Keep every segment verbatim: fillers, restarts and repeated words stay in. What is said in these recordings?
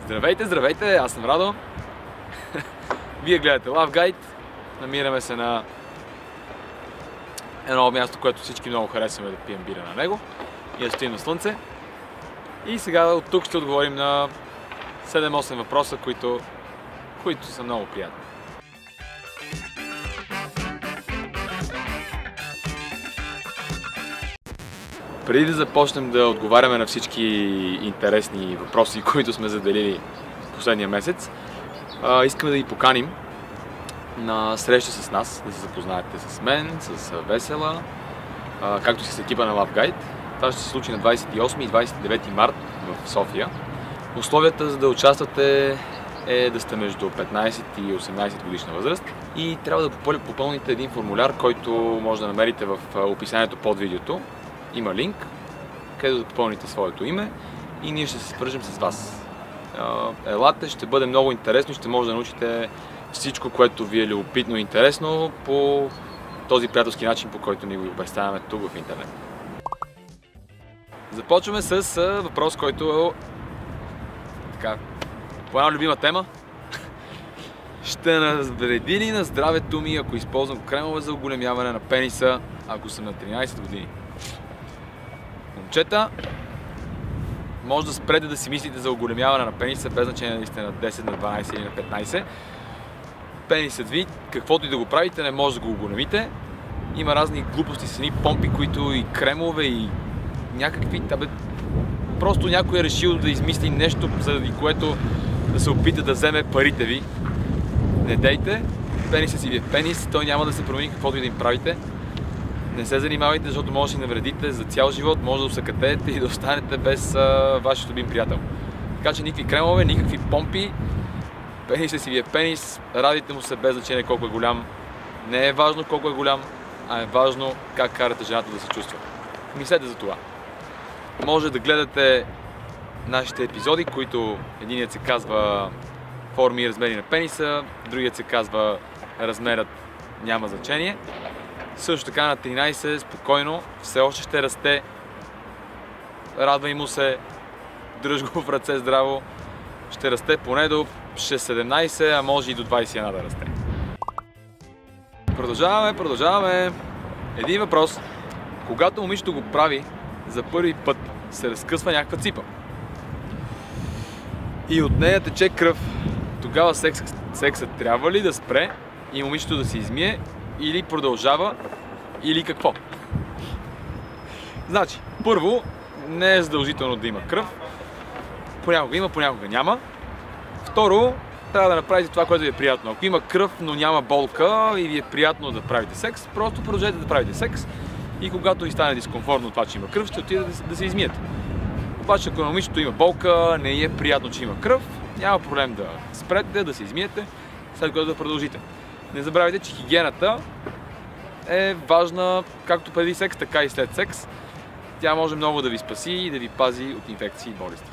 Здравейте, здравейте, аз съм Радо. Вие гледате Love Guide. Намираме се на едно място, което всички много харесваме да пием бира на него и да стоим на слънце. И сега от тук ще отговорим на седем-осем въпроса, които, които са много приятни. Преди да започнем да отговаряме на всички интересни въпроси, които сме заделили последния месец, искаме да ви поканим на среща с нас, да се запознаете с мен, с Весела, както и с екипа на Love Guide. Това ще се случи на двадесет и осми и двадесет и девети март в София. Условията за да участвате е да сте между петнадесет и осемнадесет годишна възраст и трябва да попълните един формуляр, който може да намерите в описанието под видеото. Има линк, където да попълните своето име и ние ще се свържем с вас. Елате, ще бъде много интересно и ще може да научите всичко, което ви е любопитно и интересно по този приятелски начин, по който ни го представяме тук в интернет. Започваме с въпрос, който е така, по една любима тема. Ще навреди ли на здравето ми, ако използвам кремове за оголемяване на пениса, ако съм на тринадесет години? Момчета, може да спрете да си мислите за оголемяване на пениса, без значение дали сте на десет, на дванадесет или на петнадесет. Пенисът ви, каквото и да го правите, не може да го оголемите. Има разни глупости с едни помпи, които и кремове, и някакви... Абе, просто някой е решил да измисли нещо, заради което да се опита да вземе парите ви. Не дейте, пенисът си ви е пенис, той няма да се промени каквото и да им правите. Не се занимавайте, защото може да си навредите за цял живот, може да усъкатеете и да останете без а, вашия любим приятел. Така че никакви кремове, никакви помпи, пенисът си ви е пенис, радите му се без значение колко е голям. Не е важно колко е голям, а е важно как карате жената да се чувства. Мислете за това. Може да гледате нашите епизоди, които единият се казва форми и размери на пениса, другият се казва размерът няма значение. Също така на тринадесет, спокойно, все още ще расте, радвай му се, дръж го в ръце здраво, ще расте поне до шест-седемнадесет, а може и до двадесет и едно да расте. Продължаваме, продължаваме. Един въпрос. Когато момичето го прави за първи път, се разкъсва някаква ципа и от нея тече кръв, тогава секс, сексът трябва ли да спре и момичето да се измие, или продължава, или какво? Значи, първо, не е задължително да има кръв. Понякога има, понякога няма. Второ, трябва да направите това, което ви е приятно. Ако има кръв, но няма болка и ви е приятно да правите секс, просто продължете да правите секс и когато ви стане дискомфортно това, че има кръв, ще отидете да, да се измиете. Обаче, ако на момичето има болка, не е приятно, че има кръв, няма проблем да спрете, да се измиете, след което да продължите. Не забравяйте, че хигиената е важна както преди секс, така и след секс. Тя може много да ви спаси и да ви пази от инфекции и болести.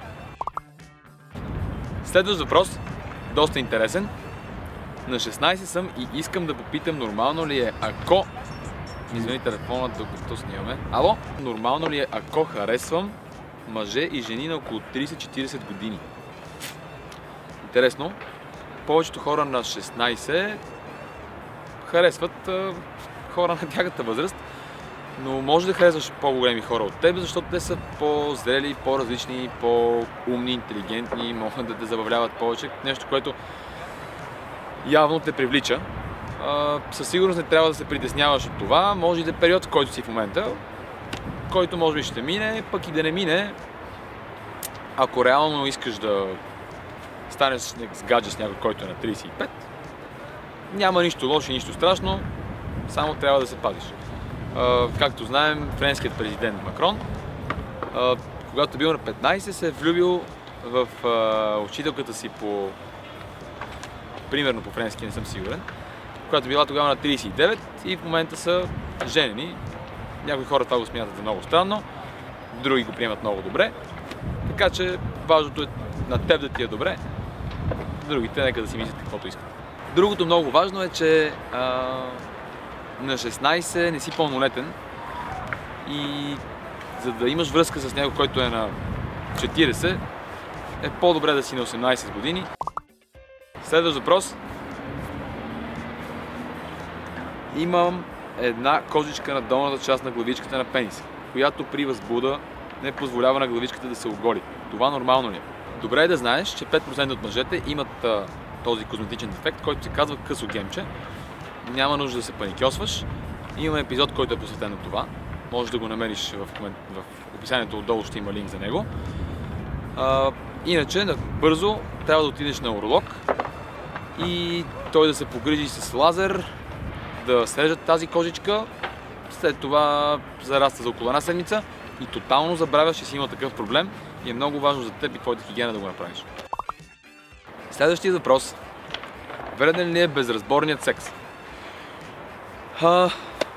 Следващ въпрос, доста интересен. На шестнадесет съм и искам да попитам, нормално ли е, ако... Извини телефона, докато снимаме. Ало? Нормално ли е, ако харесвам мъже и жени на около тридесет-четиридесет години? Интересно. Повечето хора на шестнадесет харесват а, хора на тяхната възраст, но може да харесваш по-големи хора от теб, защото те са по-зрели, по-различни, по-умни, интелигентни, могат да те забавляват повече, нещо, което явно те привлича. А, със сигурност не трябва да се притесняваш от това, може и да е период, в който си в момента, който може би ще мине, пък и да не мине. Ако реално искаш да станеш с гадже с някой, който е на тридесет и пет, няма нищо лошо и нищо страшно, само трябва да се пазиш. Както знаем, френският президент Макрон, когато бил на петнадесет, се е влюбил в учителката си по... примерно по френски, не съм сигурен, която била тогава на тридесет и девет и в момента са женени. Някои хора това го смятат за много странно, други го приемат много добре, така че важното е на теб да ти е добре, другите нека да си мислят каквото искат. Другото много важно е, че а, на шестнадесет не си пълнолетен и за да имаш връзка с някой, който е на четиридесет, е по-добре да си на осемнайсет години. Следващ въпрос. Имам една кожичка на долната част на главичката на пениса, която при възбуда не позволява на главичката да се оголи. Това нормално ли е? Добре е да знаеш, че пет процента от мъжете имат а, този козметичен дефект, който се казва късо гемче. Няма нужда да се паникьосваш. Имаме епизод, който е посветен на това. Можеш да го намериш в, комент... в описанието отдолу, ще има линк за него. А, иначе, бързо трябва да отидеш на уролог и той да се погрижи с лазер, да срежат тази кожичка, след това зараста за около една седмица и тотално забравяш, че си имал такъв проблем и е много важно за теб и твоята хигиена да го направиш. Следващия въпрос. Вреден ли е безразборният секс? А...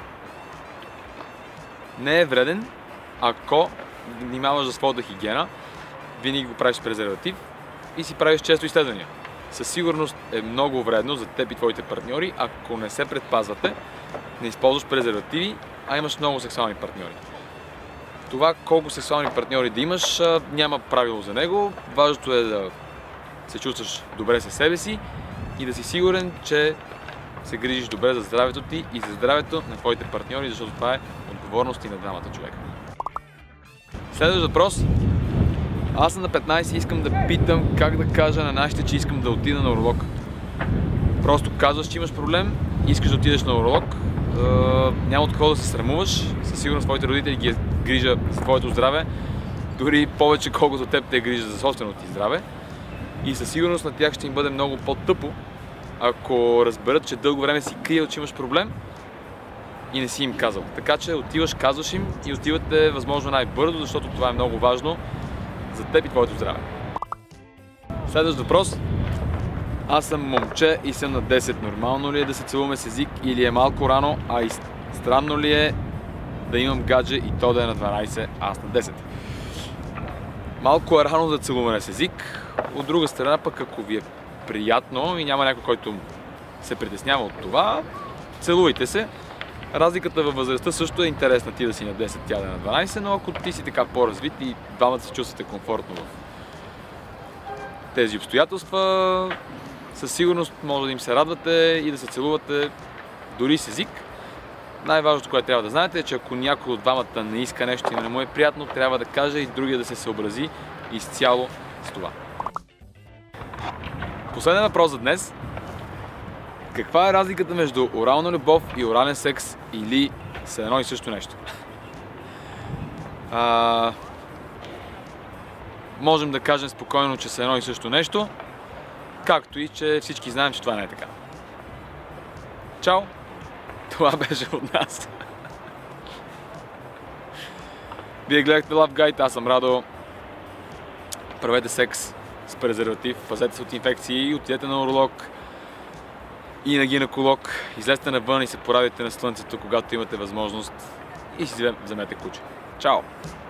Не е вреден, ако внимаваш за своята хигиена, винаги го правиш с презерватив и си правиш често изследвания. Със сигурност е много вредно за теб и твоите партньори, ако не се предпазвате, не използваш презервативи, а имаш много сексуални партньори. Това колко сексуални партньори да имаш, няма правило за него. Важното е да се чувстваш добре със себе си и да си сигурен, че се грижиш добре за здравето ти и за здравето на твоите партньори, защото това е отговорност и на двамата човека. Следващ въпрос. Аз съм на петнайсет и искам да питам как да кажа на нашите, че искам да отида на уролог. Просто казваш, че имаш проблем, искаш да отидеш на уролог, е, няма от какво да се срамуваш. Със сигурност твоите родители ги е грижа за твоето здраве, дори повече колкото теб те е грижа за собственото ти здраве. И със сигурност на тях ще им бъде много по-тъпо, ако разберат, че дълго време си криел, че имаш проблем и не си им казал. Така че отиваш, казваш им и отивате възможно най-бързо, защото това е много важно за теб и твоето здраве. Следващ въпрос. Аз съм момче и съм на десет. Нормално ли е да се целуваме с език или е малко рано, а и странно ли е да имам гадже и то да е на дванайсет, а аз на десет? Малко е рано да целуваме с език. От друга страна пък, ако ви е приятно и няма някой, който се притеснява от това, целувайте се. Разликата във възрастта също е интересна, ти да си на десет, тя да е на дванайсет, но ако ти си така по-развит и двамата се чувствате комфортно в тези обстоятелства, със сигурност може да им се радвате и да се целувате дори с език. Най-важното, което трябва да знаете е, че ако някой от двамата не иска нещо и не му е приятно, трябва да каже и другия да се съобрази изцяло с това. Последен въпрос за днес. Каква е разликата между орална любов и орален секс или са едно и също нещо? А... Можем да кажем спокойно, че са едно и също нещо, както и че всички знаем, че това не е така. Чао! Това беше от нас. Вие гледахте Love Guide, аз съм Радо. Правете секс с презерватив, пазете се от инфекции, отидете на уролог и на гинеколог. Излезте навън и се порадите на слънцето, когато имате възможност и си вземете куче. Чао!